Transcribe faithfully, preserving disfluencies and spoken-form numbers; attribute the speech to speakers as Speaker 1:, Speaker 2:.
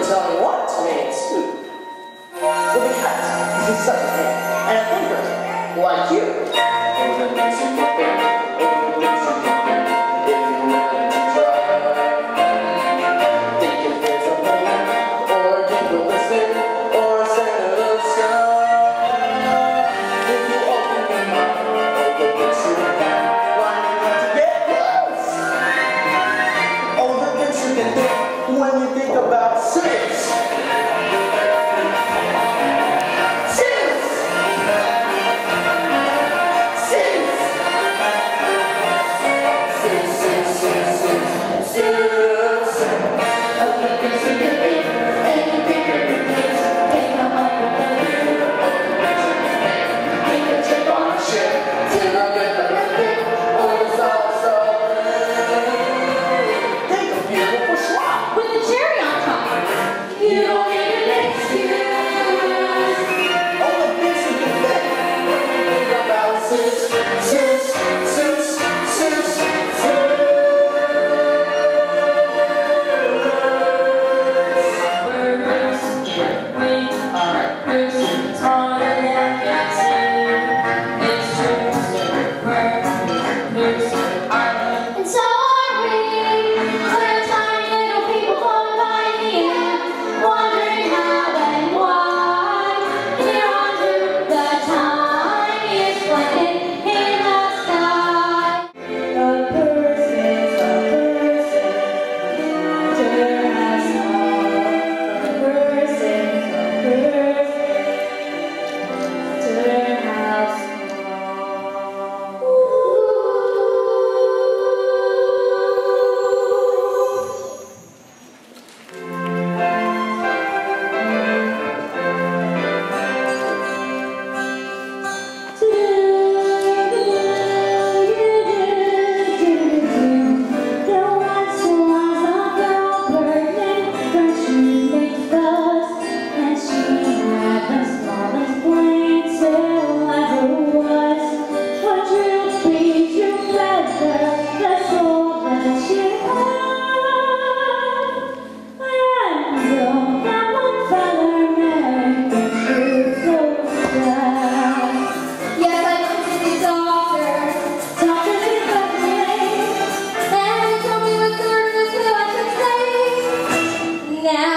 Speaker 1: tell me what made soup. Well, because he's such a man and a thinker, like you. Oh, the things you can think, oh, the things you can think, if you're willing to try. Think if there's a moment, or a gift will listen, or a center of sky. If you open your mind, oh, the things you can find, why you want to get close? Oh, the things you can think when you think about sex.
Speaker 2: Now